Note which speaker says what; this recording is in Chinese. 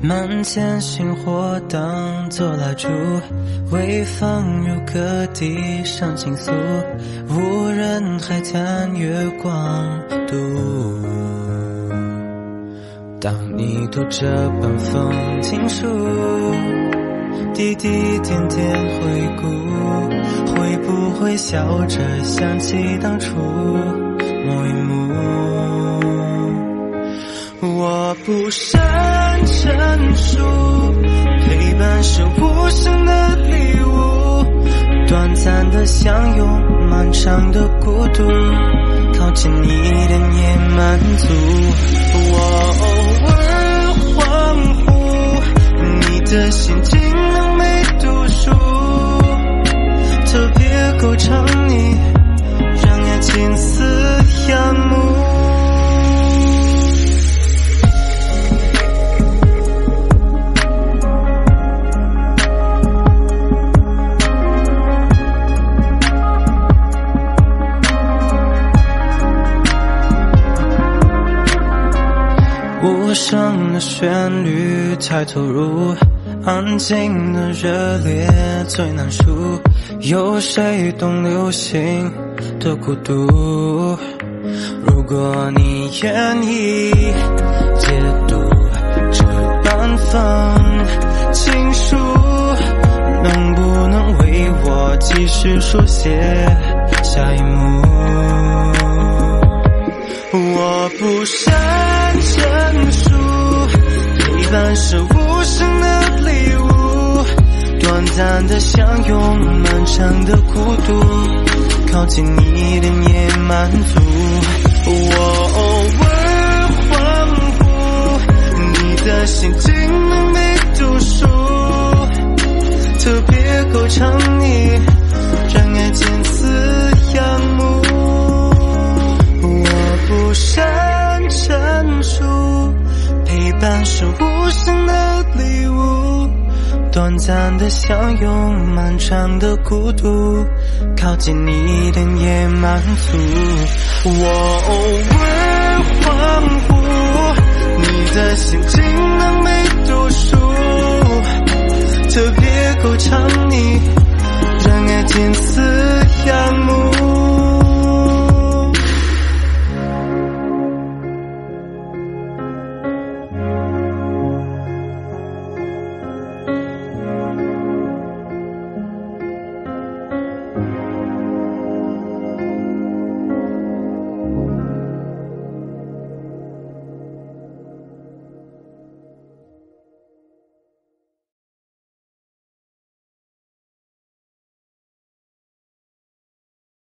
Speaker 1: 满天星火当作蜡烛，微放入各地上倾诉，无人海滩月光渡。当你读这半封情书，滴滴点点回顾，会不会笑着想起当初某一幕？我不善陈述，陪伴是无声的礼物，短暂的相拥，漫长的孤独，靠近一点也满足。我偶尔恍惚，你的心竟能没读书，特别够长你，让爱近似仰慕。无声的旋律太投入，安静的热烈最难数，有谁懂流行的孤独？如果你愿意解读这半封情书，能不能为我继续书写下一幕？我不善陈述，陪伴是无声的礼物，短暂的相拥，漫长的孤独，靠近一点也满足。我偶尔恍惚，你的心竟能没读书，特别够长你，让爱近似仰慕。不善陈述，陪伴是无声的礼物，短暂的相拥，漫长的孤独，靠近你一点也满足。我偶尔恍惚，你的心竟能没读书，特别够长你，让爱近似